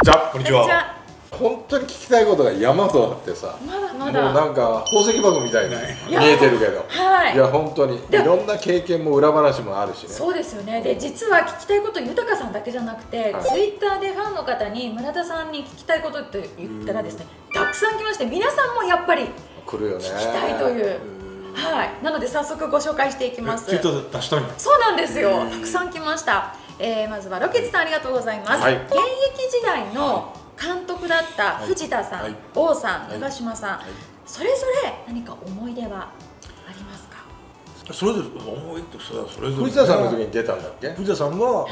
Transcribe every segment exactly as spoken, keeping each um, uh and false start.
じゃあこんにちは。 本当に聞きたいことが山ほどあってさ、 まだまだもうなんか宝石箱みたいに見えてるけど、 はい、 いや本当にいろんな経験も裏話もあるしね。 そうですよね。で実は聞きたいこと豊さんだけじゃなくて、はい、ツイッターでファンの方に村田さんに聞きたいことって言ったらですね、たくさん来まして、皆さんもやっぱり来るよね、 聞きたいという。はい、なので早速ご紹介していきます。 ツイート出したんや。 そうなんですよ。たくさん来ました。えー、まずはロケツさんありがとうございます。はい、現役時代の監督だった藤田さん、はい、王さん、長嶋さん、はい、それぞれ何か思い出はありますか？ それぞれ思い出それぞれ。 藤田さんの時に出たんだっけ？ 藤田さんは、はい、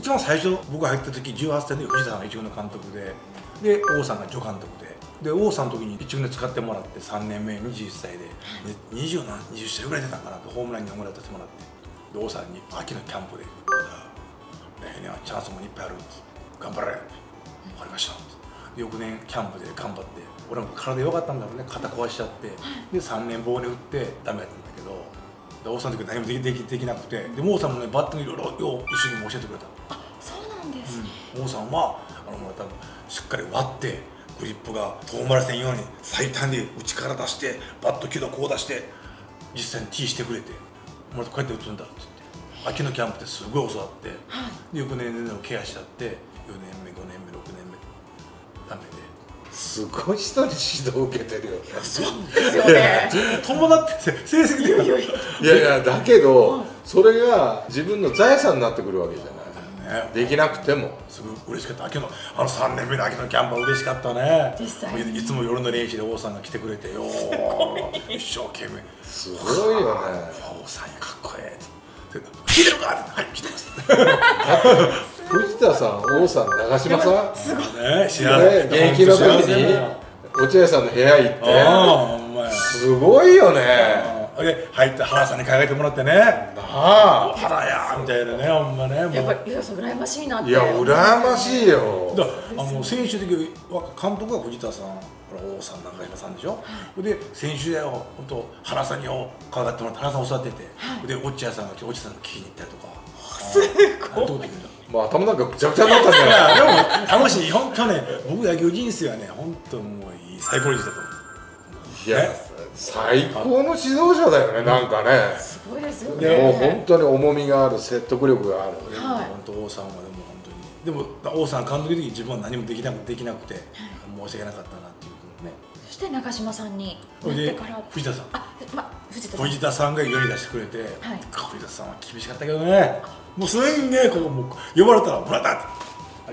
一番最初僕が入った時じゅうはっさいで藤田さんが一軍の監督で、で王さんが助監督で。で王さんの時に一軍で使ってもらってさんねんめにじゅっさいで、でにじゅうなな、にじゅっさいぐらい出たんかなとホームランにほんぐらい出してもらって、で王さんに秋のキャンプで「来年はチャンスもいっぱいある」頑張れ」「分かりました」で翌年キャンプで頑張って、俺も体弱かったんだろうね、肩壊しちゃって、でさんねん棒に打ってダメだったんだけど、で王さんの時は何もできできできなくて、で王さんもねバッティングいろいろよう一緒に教えてくれた。 あ、そうなんですね。 うん、王さんはあのもう多分しっかり割ってグリップが遠回りせんように最短で内から出してバット軌道こう出して実際にティーしてくれて、もうこうやって打つんだって言って秋のキャンプですごい教わって、はい、で翌年でケアしちゃってよねんめごねんめろくねんめダメですごい人に指導を受けてるよね。 そうですよね。 友達って成績でいやいやだけどそれが自分の財産になってくるわけじゃない。できなくてもすごい嬉しかった。秋のあのさんねんめの秋のキャンプは嬉しかったね。 実際いつも夜の練習で王さんが来てくれてよ一生懸命すごいよね。 王さんかっこええって聞いてるかはい聞いてます藤田さん、王さん、長嶋さんすごいね、現役の時に落合さんの部屋行ってすごいよね。 で入って原さんに考えてもらってね、なあ原やみたいなね、ほんまね。 やっぱりいやそう羨ましいなって。 いや羨ましいよ。 だあの選手的監督は藤田さん、王さん、長嶋さんでしょ。で選手で本当原さんに可愛がってもらって原さん教わってて、で落合さんが落合さんが聞きに行ったりとか。 すごい。 まあ頭なんかぐちゃぐちゃになったんじゃない。 でも楽しい。本当ね、僕野球人生はね、本当もういい最高にしたと思う。 いや最高の指導者だよね、なんかね。 すごいですよね。 もう本当に重みがある、説得力がある。 本当王さんはでも本当に、でも王さん監督の時に自分は何もできなくできなくて申し訳なかったなっていうね。 そして長嶋さんになってから藤田さん、 あ、ま藤田さん、 藤田さんが世に出してくれて、藤田さんは厳しかったけどね。もうすんげえここもう呼ばれたら村田って、はい、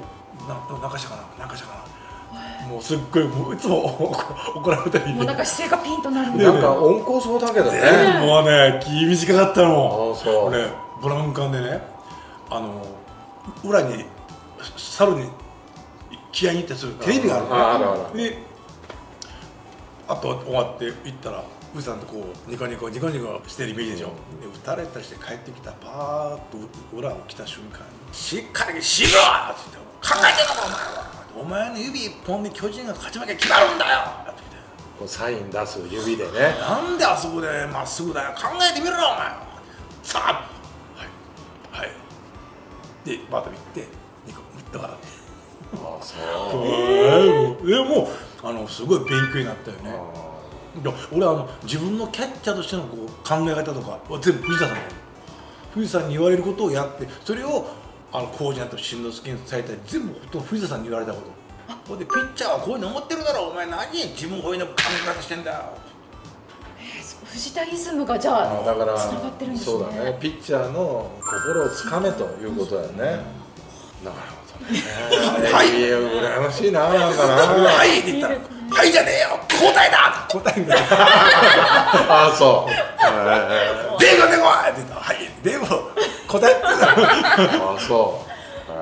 中下かな中下かな。もうすっごいもういつも怒られたり、 もうなんか姿勢がピンとなる。 なんか温厚そうだけどね。 もうね厳しかったの。 あ、そう。 俺ブラウン管でね、あの裏に猿に気合いに行ってするテレビがあるの。 ああるある。 であと終わって行ったらウさんとこうニコニコニコニコしてるイメージでしょ。で打たれたりして帰ってきたパーッと裏を来た瞬間にしっかりしろって言って、考えてるのかお前は。お前の指一本で巨人が勝ち負け決まるんだよってこうサイン出す指でね。 なんであそこでまっすぐだよ、考えてみろお前さあ、はいはいでバタビってニコッと笑って、 ああそう。 えー、でもあのすごい勉強になったよね。俺あの自分のキャッチャーとしてのこう考え方とかは全部藤田さんだよ。藤田さんに言われることをやって、それをあのコーチになった新之助に伝えたり、全部藤田さんに言われたこと。あ、これでピッチャーはこういうの思ってるだろう、お前何自分こういうの考え方してんだよ。 えー、藤田イズムがじゃあだからつながってるんですね。 そうだね、ピッチャーの心をつかめということだよね。なるほどね。はい、羨ましいな、なんかな。 はいって言ったら、はいじゃねえよ、交代だ交代だああ、そう。 デーゴデーゴって言ったら、はい、デーゴ交代ああ、そう。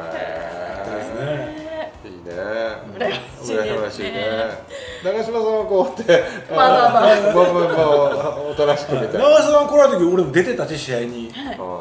羨ましいね。長嶋さんはこうやってまあまあまあまあまあおとなしくみたいな。 長嶋さん来られた時俺も出てたし試合に。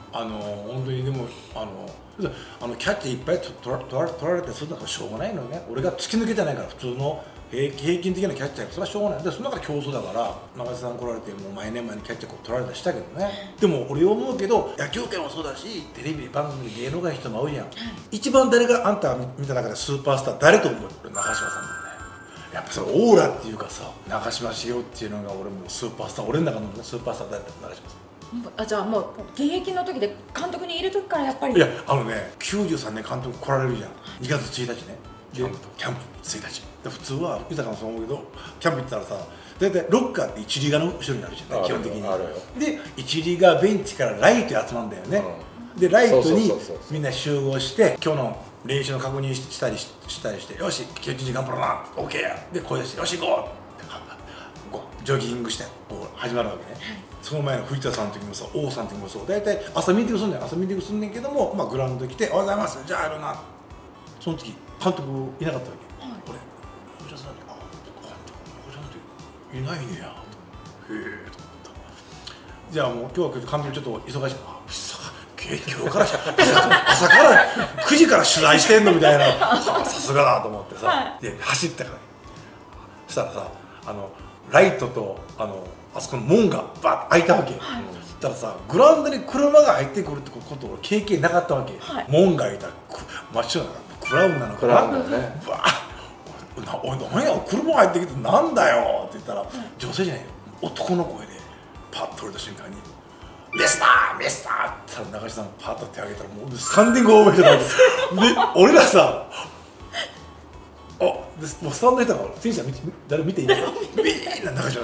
あの本当にでもあのあのキャッチいっぱい取ら取ら取られてするのはしょうがないのね。俺が突き抜けてないから普通の平平均的なキャッチャーそれはしょうがない。でその中で競争だから長瀬さん来られてもう毎年毎年キャッチャー取られたりしたけどね。でも俺思うけど野球界もそうだしテレビ番組で芸能界の人も多いやん。一番誰があんた見た中でスーパースター誰と思う？俺長嶋さんだよね。やっぱそのオーラっていうかさ長嶋茂雄っていうのが俺もスーパースター俺の中のスーパースターだった長嶋さん。 あじゃあもう現役の時で監督にいる時からやっぱりいやあのねきゅうじゅうさんねん監督来られるじゃんにがつついたちねキャンプキャンプついたちで普通は豊かもそう思うけどキャンプ行ったらさ大体ロッカーって一塁側の後ろにあるじゃん基本的にで一塁側ベンチからライトに集まるんだよね、うん、でライトにみんな集合して今日の練習の確認したりしたりしてよし今日一日頑張ろうな オーケー やで声出してよし行こうジョギングしてこう始まるわけね、はい、その前の藤田さんの時もさ王さんの時もそう大体朝ミーティングすんねん朝ミーティングすんねんけども、まあ、グラウンド来て「おはようございますじゃあやるな」その時監督いなかったわけ、はい、俺藤田さんに「あ監督藤田さんっていないねや」へえと思ったじゃあもう今日は監督ちょっと忙しいあ今日から朝からくじから取材してんのみたいなさすがだと思ってさ、はい、で走ったからそしたらさあのライトとあのあそこの門がバッと開いたわけ、はい、そしたらさグラウンドに車が入ってくるってことを経験なかったわけ、はい、門が開いたら真っ白なクラウンなのかなバッおい何や車入ってきてなんだよって言ったら、はい、女性じゃないよ男の声でパッと取れた瞬間に「ミスターミスター!」って言ったら中島さんがパッと手を挙げたらもうスタンディングオーベーションで俺らさあでもうスタンドにいたから選手は見て誰見ていないみんな中島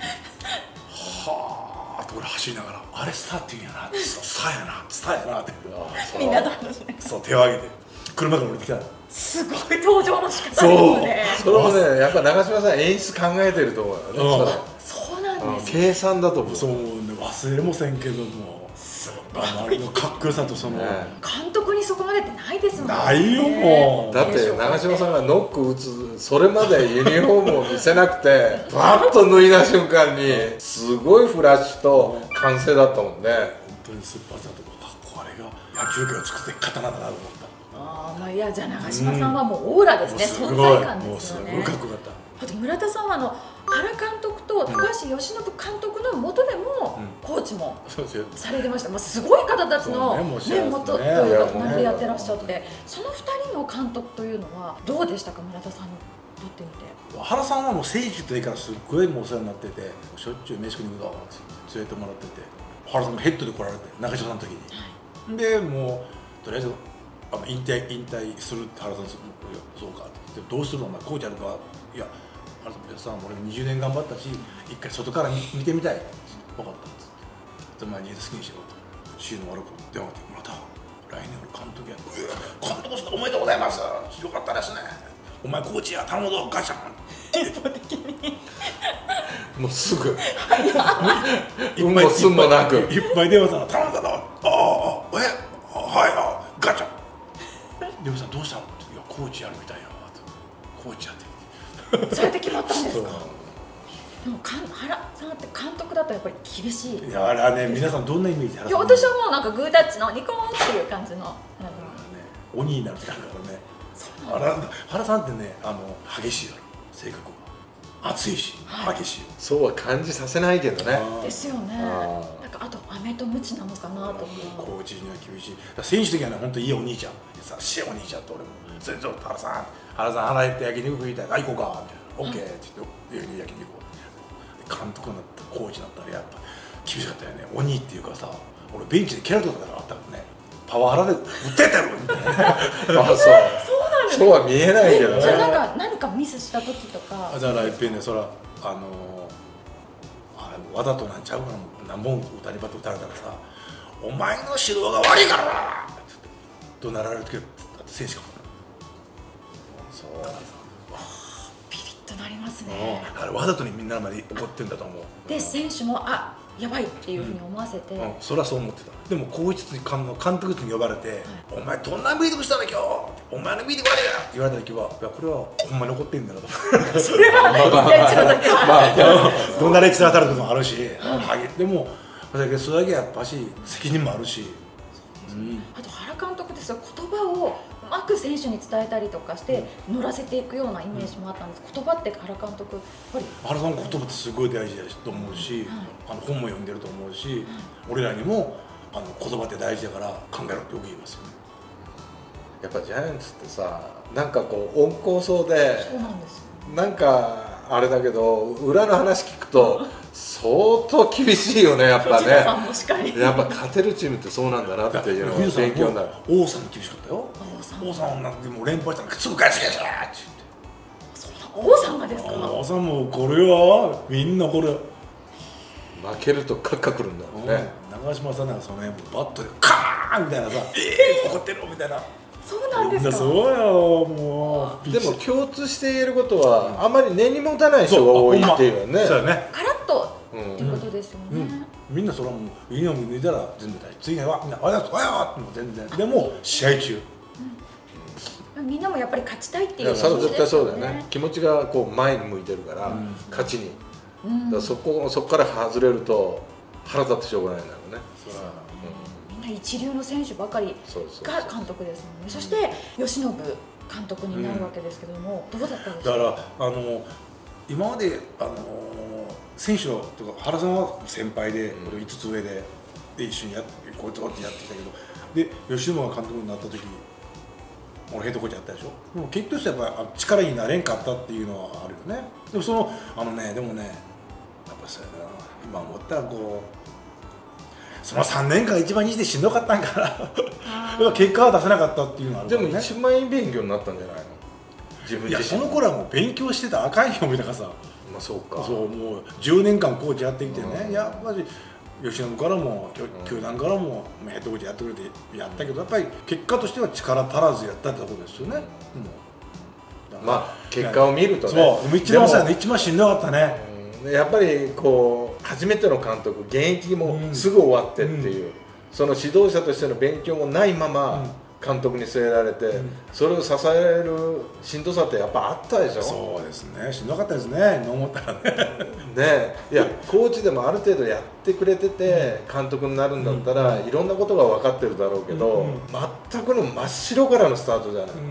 はあと俺走りながら「あれスターって言うんやな」って「スターやなスターやな」ってみんなと話してそう手を挙げて車から降りてきたすごい登場の仕方ですねそれもねやっぱ長嶋さん演出考えてると思うよねそうなんです計算だと思うそうね忘れもせんけどもあれのかっこよさとその監督にそこまでってないですもんねないよもうだって長嶋さんがノック打つそれまでユニフォームを見せなくてバッと脱いだ瞬間にすごいフラッシュと歓声だったもんね本当にスーパースターとこれが野球界を作っていく刀だなと思ったああまあいやじゃあ長嶋さんはもうオーラですね、うん、存在感ですよねもうすごいかっこよかったあと村田さんはあの原監督と高橋由伸監督の下でもコーチもされてました、まあ、すごい方たちの元というか隣でやってらっしゃってそのふたりの監督というのはどうでしたか村田さんにとってみて原さんはもう選手といいからすっごいもうお世話になっててしょっちゅう飯食いに行くぞって連れてもらってて原さんがヘッドで来られて中島さんの時に、はい、でもうとりあえずあの引退引退するって原さんそうかってどうするのお前コーチあるかいや原さん俺にじゅうねん頑張ったし一回外から見てみたい分かったっつって前に好きにしろとシーズン終わること電話でもらった来年俺監督や監督しておめでとうございますよかったですねお前コーチや頼むぞガチャン一方的にもうすぐうんもすんもなくいっぱい電話したら頼んだぞああえはいあガチャンでもさどうしたのいやコーチやるみたいやわコーチやってそれで決まったんですかでもかん原さんって監督だとやっぱり厳しいいやあれはね皆さんどんなイメージいや私はもうなんかグータッチのニコーンっていう感じの鬼になる時あるからね原さんってねあの激しいよ性格熱いし、はい、激しいそうは感じさせないけどねですよねなんかあと飴とムチなのかなとコーチには厳しい選手的にはね本当いいお兄ちゃん優しいお兄ちゃんと俺もそれちょっと原さん原さん腹減って焼肉食いたいあ行こうかみたいな OK って言って焼肉監督になったコーチになったらやっぱ厳しかったよね鬼っていうかさ俺ベンチで蹴られたことがあったからねパワハラで打ってたよみたいなあそうそうは見えないけどねじゃあなんか何かミスした時とかじゃあいっぺんねそらあのあれわざとなんちゃうかな何本打たればと打たれたらさお前の指導が悪いからな怒鳴られる時だって選手かもそうピリッとなりますねあれわざとにみんなまで怒ってんだと思うで選手もあやばいっていうふうに思わせて、 うんうん、それはそう思ってたでも高一に監督に呼ばれて、はい、お前どんなミーティングしたの今日お前のミーティング悪いなって言われた時はいやこれはほんまに怒ってんだなとそれは一応だけはどんな歴史が当たることもあるし、はい、でもそれだけそれだけやっぱし責任もあるしよ、うん、あと原監督ですが言葉をうまく選手に伝えたりとかして乗らせていくようなイメージもあったんです。言葉って原監督やっぱり原さんの言葉ってすごい大事だと思うし、はい、あの本も読んでると思うし、はい、俺らにもあの言葉って大事だから考えろってよく言いますよね。 やっぱジャイアンツってさ、なんかこう温厚そうで、 そうなんですよ、 なんかあれだけど裏の話聞くと相当厳しいよね、やっぱね。やっぱ勝てるチームってそうなんだなっていうのが勉強になる。 王さんに厳しかったよ。王さんなんてもう連敗したらすぐ返してくれって言って。王さんがですか。 王さんもこれはみんなこれ負けるとカッカくるんだろうね。 長嶋さんなんかその辺バットでカーンみたいなさ、えー怒ってるみたいな。 そうなんですか。 そうよ、もう。 でも共通して言えることはあまり根に持たない人が多いっていうね。 そうよね。 カラッとってことですよね。 みんなそれはもうユニフォーム脱いだら全部大事。次はみんなあやとあやっても全然。でも試合中。 みんなもやっぱり勝ちたいっていう。 それは絶対そうだよね。気持ちがこう前に向いてるから勝ちに。だからそこそこから外れると腹立ってしょうがないんだろうね。 一流の選手ばかりが監督ですもんね。そして由伸監督になるわけですけども、うん、どうだったんですか。 だからあの今まであの選手のとか原さんは先輩で、うん、いつつ上でで一緒にやってこうやってやってきたけど、で由伸が監督になった時俺ヘッドコーチやったでしょ。でも結局としてはやっぱ力になれんかったっていうのはあるよね。でもそのあのねでもねやっぱそうやな、今思ったらこうそのさんねんかん一番にしてしんどかったんから結果は出せなかったっていうのはあるからね。 でも一番いい勉強になったんじゃないの、自分自身。 いやその頃はもう勉強してたらあかんよみたいなさ。 まあそうか。 そうもうじゅうねんかんコーチやってきてね、やっぱり吉野からも球団からもヘッドコーチやってくれてやったけど、やっぱり結果としては力足らずやったってことですよね。 うん、まあ結果を見るとね。 そう一番さ、一番しんどかったね。 やっぱりこう初めての監督、現役もすぐ終わってっていう、うん、その指導者としての勉強もないまま監督に据えられて、うん、それを支えるしんどさってやっぱあったでしょ。 そうですね、しんどかったですね、今思ったらね。 ね、いやコーチでもある程度やってくれてて監督になるんだったら、うん、いろんなことが分かってるだろうけど、うん、全くの真っ白からのスタートじゃない。うん、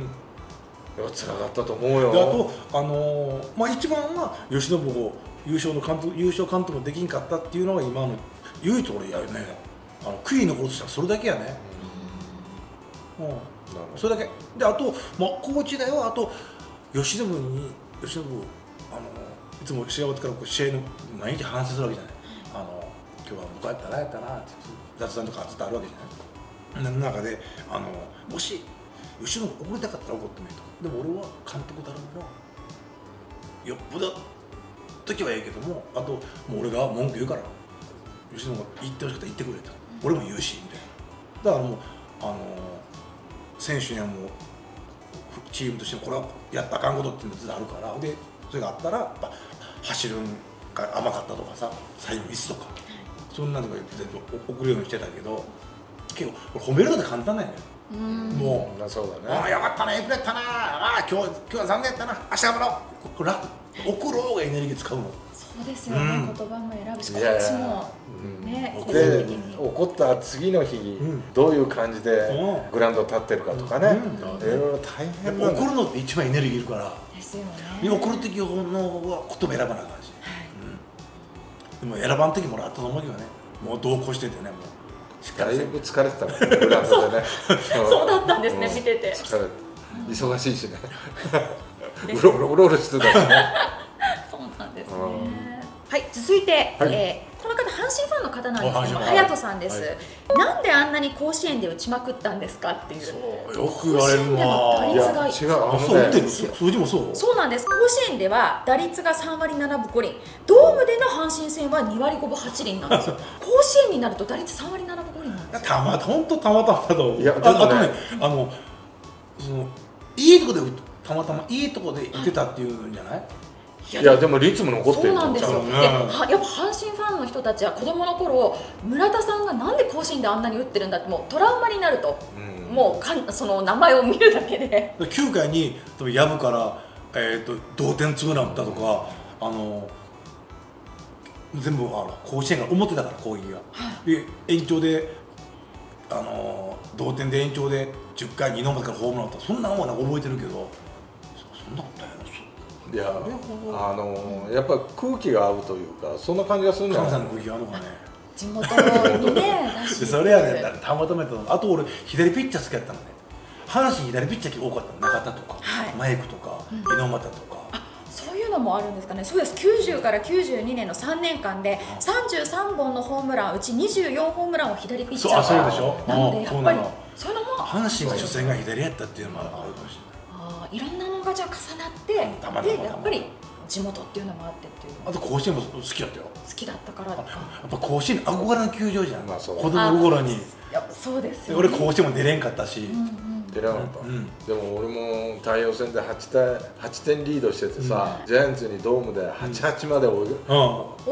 辛かったと思うよ。 であと、あのーまあ、一番は由伸を優勝の監督、優勝監督もできんかったっていうのが今の唯一俺やるね、あの悔い残るとしたらそれだけやね。うん、うん、それだけで、あと、まあ、コーチだよ。あと由伸に由伸あのいつも試合終わってからこう試合の毎日反省するわけじゃない。あの今日はこうやったらやったなって雑談とかずっとあるわけじゃない。その中であのもし由伸怒りたかったら怒ってもいいと。でも俺は監督だろうな、よっぽど時はいいけども、あともう俺が文句言うから吉野が言ってほしかったら言ってくれと、うん、俺も言うしみたいな。だからもうあの選手にはもうチームとしてもこれはやったらあかんことっていうのがあるから、でそれがあったらやっぱ走るんが甘かったとかさ、サインミスとか、うん、そんなのが言って送るようにしてたけど、結構褒めるのって簡単なんやね。うん、もうそうだね。 ああよかったね、エプレッタな、ああ今日今日は残念やったな、明日頑張ろう、これ楽。送ろうがエネルギー使うの。 そうですよね、うん、言葉も選ぶし、こっちもね、 うん、で怒った次の日、うん、どういう感じでグラウンド立ってるかとかね、いろいろ大変なんだ。 怒るのって一番エネルギーいるからですよね。 怒る時の言葉選ばなあかんし、はい、うん、でも選ばん時もあったと思うけどね、もう同行しててね、もうしっかりだいぶ疲れてたね、グラウンドでね。 そうだったんですね、見てて疲れて忙しいしね。うろうろうろうろしてたしね。 そうなんですね。はい、続いて、はい、えー、この方阪神ファンの方なんですけど、隼人さんです、はい、なんであんなに甲子園で打ちまくったんですかっていう。 そうよく言われるわ。 打率が違う、あのね、 そう打ってる数字もそう。 そうなんです。甲子園では打率がさんわりななぶごりん、ドームでの阪神戦はにわりごぶはちりんなんですよ。甲子園になると打率さんわりななぶごりんなんですよ。 たま本当たまたまだと思う。いや、あとね、あのそのいいとこでたまたまいいとこで打てたっていうんじゃない？ いやでも率も残ってる。 そうなんですよ。で、やっぱ阪神ファンの人たちは子供の頃、村田さんがなんで甲子園であんなに打ってるんだってもうトラウマになると、うん、もうかんその名前を見るだけで。 きゅうかいに薮から、えー、と同点ツーラン打ったとか、あの全部あの甲子園が思ってたから攻撃が。はい、で延長であの同点で延長でじゅっかいにのまでからホームラン打った、そんなもんなんか覚えてるけど、そんなことないの。 いや、あのやっぱ空気が合うというか、そんな感じがするんじゃない。 関西の空気があるのかね。 地元にね出しそれやね、たまたまやったの。あと俺左ピッチャー好きやったのね。阪神左ピッチャー多かったの。中田とか、 はい、 前久とか、うん、猪俣とか。 あ、そういうのもあるんですかね。そうです。きゅうじゅうからきゅうじゅうにねんのさんねんかんでさんじゅうさんぼんのホームランうちにじゅうよんホームランを左ピッチャーが。 そう、そうでしょ。 なのでやっぱりそういうのも阪神が初戦が左やったっていうのもあるかもしれない。 ああ、いろんなのがじゃあ重なって、でやっぱり地元っていうのもあってっていう。 あと甲子園も好きだったよ。 好きだったからとか。 やっぱ甲子園憧れの球場じゃん。 まあそう。 子供心に。 やっぱそうですよね。 俺甲子園も出れんかったし。 出なかった、うん、でも俺も太陽戦で はち, 対はちてんリードしててさ、うん、ジャイアンツにドームではちたいはちまで追い、うん、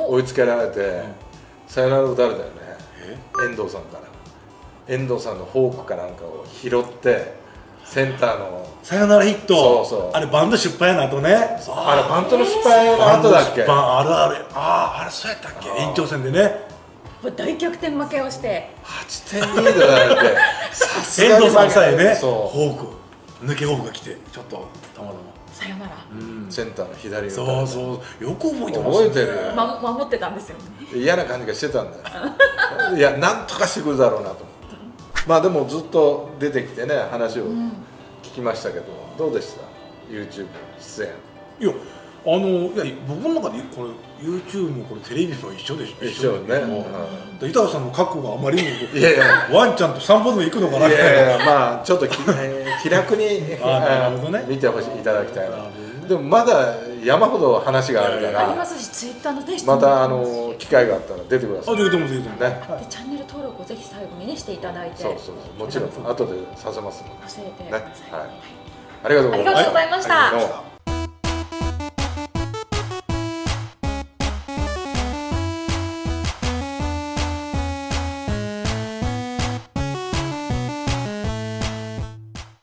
追いつけられて、うん、サヨナラ打たれたよね。遠藤さんから遠藤さんのフォークかなんかを拾ってセンターのサヨナラヒット。 そうそう、 あれバント失敗の後ね。 あれバントの失敗の後だっけ。 あるある。ああ、あれそうやったっけ。延長戦でね大逆転負けをしてはちてんリードだって。さすがに遠藤さんさえね、フそうォーク抜けフォークが来てちょっとたまたまさよなら、 うん、センターの左にそうそうよく覚えてますね。覚えてる、 ま、守ってたんですよね。 嫌な感じがしてたんだよ。いや、なんとかしてくるだろうなと思って。まあでもずっと出てきてね、話を聞きましたけど、うん、どうでした YouTube 出演。 いや、あのいや僕の中でこれ YouTube もこれテレビも一緒でしょ。 一緒ね、 うん、板川さんの覚悟があまりにもいやいやワンちゃんと散歩でも行くのかな。 いやいや、まあちょっと気楽にね、 見てほしいいただきたいな。でもまだ山ほど話があるから、 ありますし、ツイッターのね、 またあの機会があったら出てください。 あ、出ても出てもね。 でチャンネル登録をぜひ最後にねしていただいて。 そうそう、もちろん後でさせますので。 忘れてね、はい。ありがとうございました。 ありがとうございました。